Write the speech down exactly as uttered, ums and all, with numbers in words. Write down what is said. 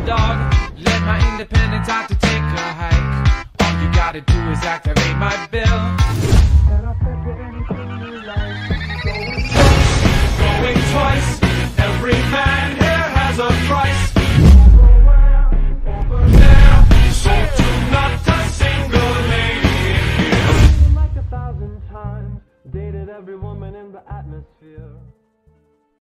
dog. Let my independence out to take a hike. All you gotta do is activate my bill.